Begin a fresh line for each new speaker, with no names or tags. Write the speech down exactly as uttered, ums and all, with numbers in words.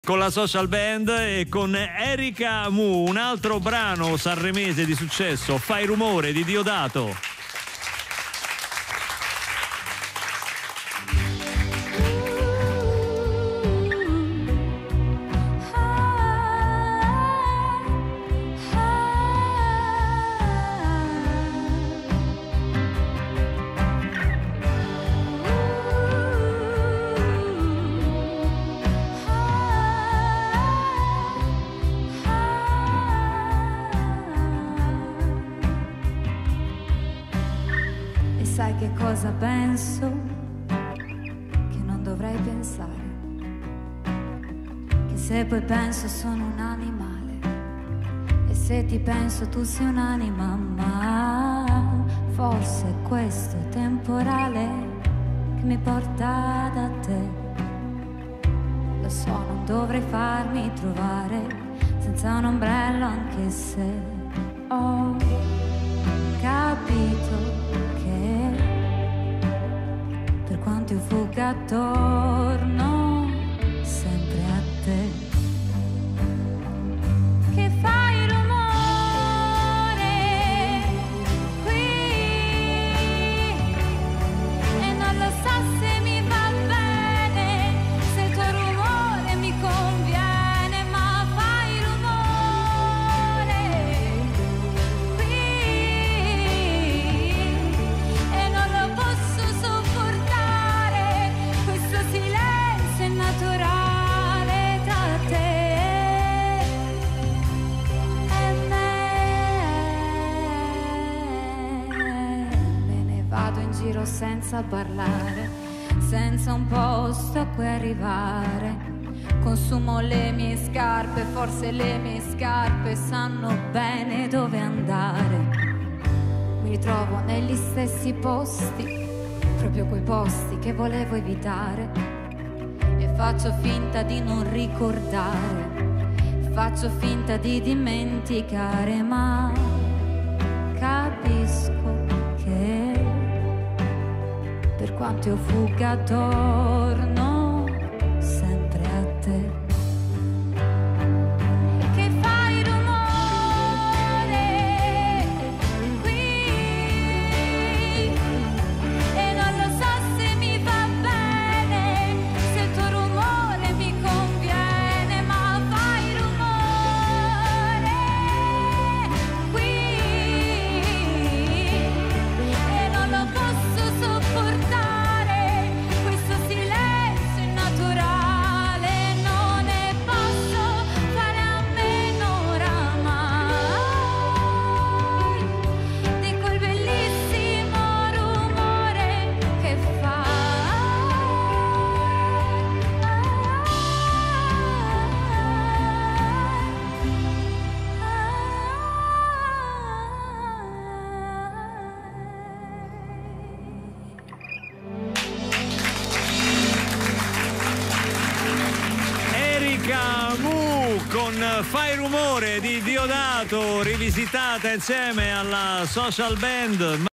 con la Social Band e con Erika Mu, un altro brano sanremese di successo, Fai rumore di Diodato.
Sai che cosa penso? Che non dovrei pensare. Che se poi penso sono un animale. E se ti penso tu sei un'anima. Ma forse questo è temporale che mi porta da te. Lo so, non dovrei farmi trovare senza un ombrello, anche se ho capito quanto io fugga attorno sempre a te, che fai rumore qui e non lo so se mi va bene, se il tuo rumore mi conviene, ma fai rumore qui e non lo posso sopportare. Silenzio è naturale tra te e me. Me ne vado in giro senza parlare, senza un posto a cui arrivare. Consumo le mie scarpe, forse le mie scarpe sanno bene dove andare. Mi ritrovo negli stessi posti, proprio quei posti che volevo evitare, e faccio finta di non ricordare, faccio finta di dimenticare, ma capisco che per quanto io fugga attorno sempre a te.
Con Fai rumore di Diodato, rivisitata insieme alla Social Band.